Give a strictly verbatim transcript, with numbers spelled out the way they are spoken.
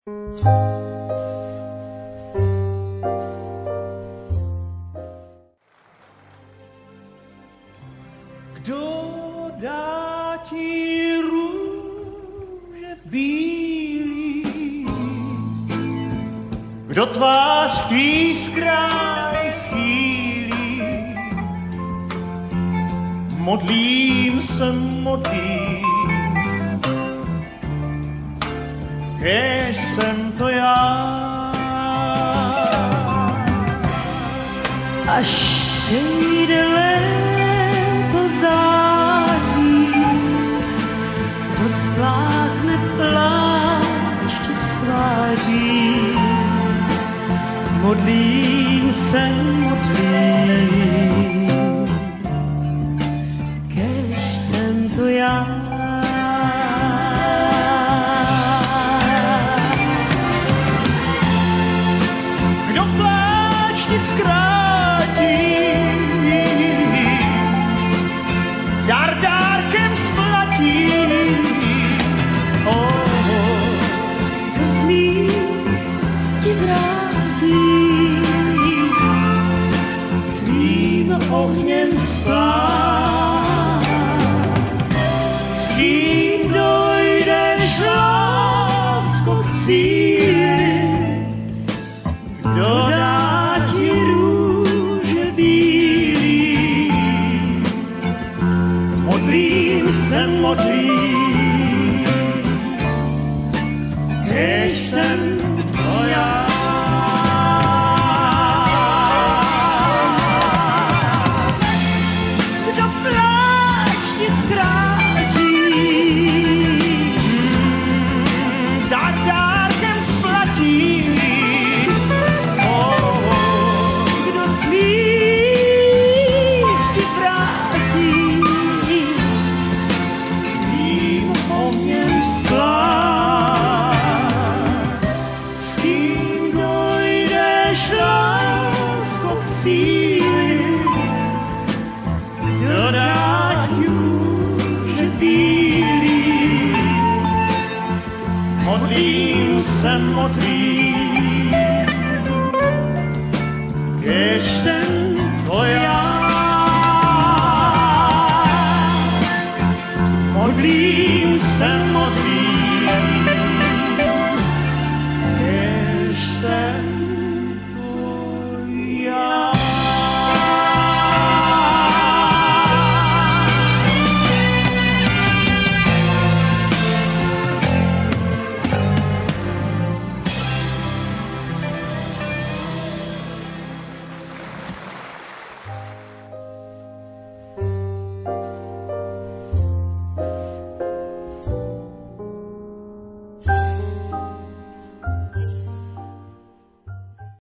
Kdo dá ti růže bílý, kdo tvář tvý z kráj schýlí, modlím se, modlím, kež jsem to já. Až přijde léto v září, to spláchne pláč ti z tváří. Modlím se, modlím, kež jsem to já. Kdo pláč ti zkrátí, dár dárkem splatí. Oh, kdo smích ti vrátí, Tvým ohněm splát, s tím dojdeš, lásko, k cíli. Kdo dá ti růže bílý, modlím se, modlím, kež jsem to já. Kdo pláč ti zkrátí, dár dárkem splatí. kdo smích ti vrátí, Tvým ohněm splát, s tím dojdeš, lásko, k cíli. Kdo dá ti růže bílý, modlím se, modlím, kež jsem